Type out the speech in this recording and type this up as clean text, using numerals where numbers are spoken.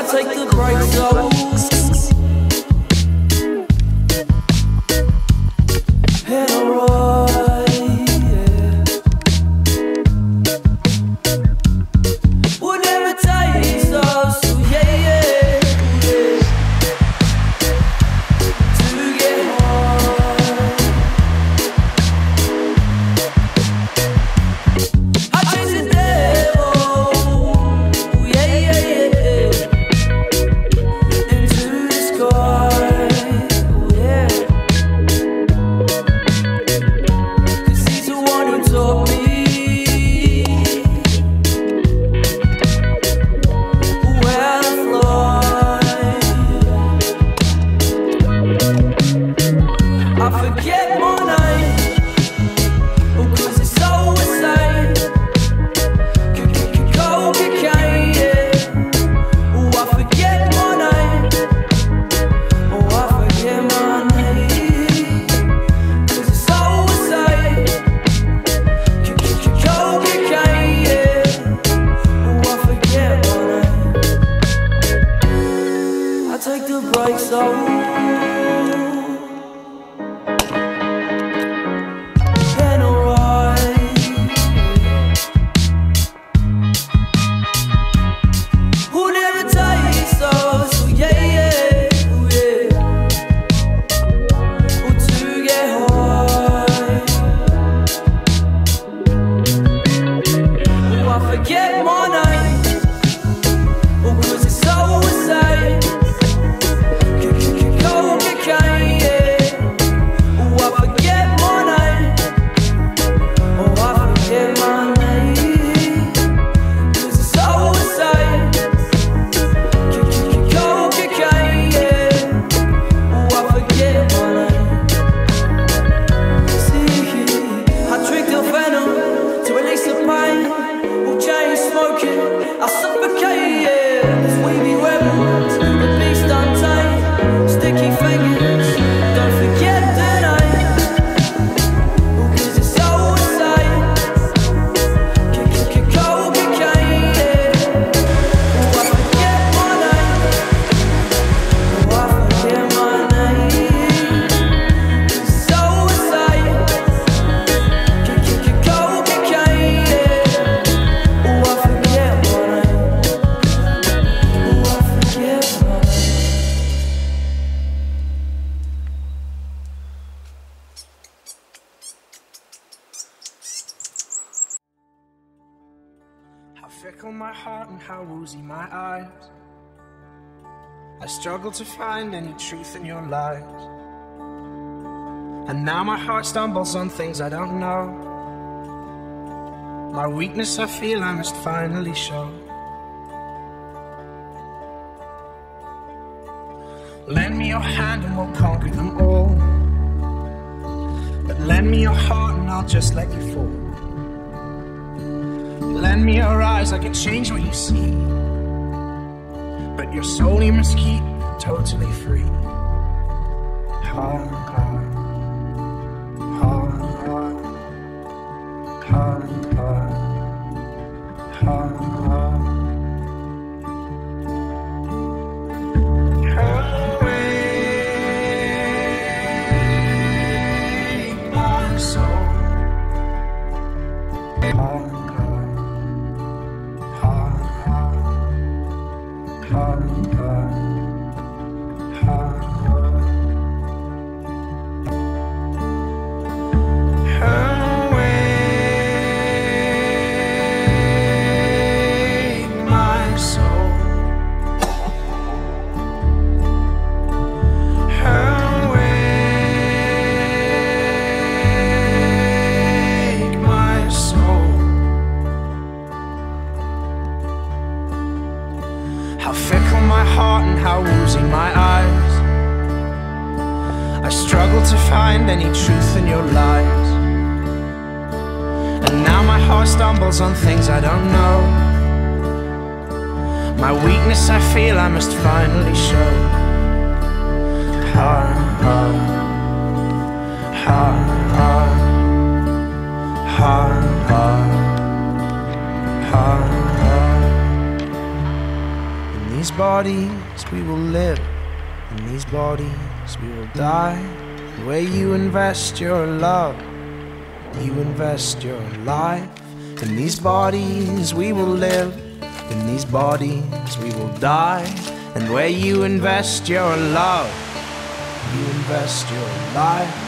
take the brakes off. And I ride, yeah. Whatever it takes us, so yeah, yeah, yeah. To get high. I chase the devil, yeah, yeah, yeah. Into the sky, yeah. Taught me where to fly. I forget my name, oh, 'cause it's so insane. Cocaine, yeah. Oh, I forget my name. Oh, I forget my name, 'cause it's so insane. I take the brakes off. And I ride. Whatever takes us, oh yeah, yeah, oh yeah. Oh, to get high. Oh, I forget my name. Oh, 'cause it's so insane. Cocaine, yeah. Oh, I forget my name. Oh, I forget my name, 'cause it's so insane. Cocaine, yeah. Oh, I forget my name. See, I drink the venom to release the pain. We'll chain smoking, I suffocate, yeah. As we be rebels, the beast untamed. Sticky fingers, don't forget the name. Oh, 'cause it's so insane. Cocaine, yeah. Oh, I forget my name. Oh, I forget my name, 'cause it's so insane. Cocaine, yeah. Oh, I forget my name. Oh, I forget my name. How fickle my heart and how woozy my eyes. I struggle to find any truth in your lies. And now my heart stumbles on things I don't know. My weakness I feel I must finally show. Lend me your hand and we'll conquer them all. But lend me your heart and I'll just let you fall. Lend me your eyes, I can change what you see. But your soul you must keep totally free. Heart, heart, heart, heart, heart, heart, heart, heart. How fickle my heart and how woozy my eyes. I struggle to find any truth in your lies. And now my heart stumbles on things I don't know. My weakness I feel I must finally show. Heart, heart, heart, heart, heart, heart, heart, heart. these bodies we will live, in these bodies we will die. Where you invest your love, you invest your life. In these bodies we will live, in these bodies we will die. And where you invest your love, you invest your life.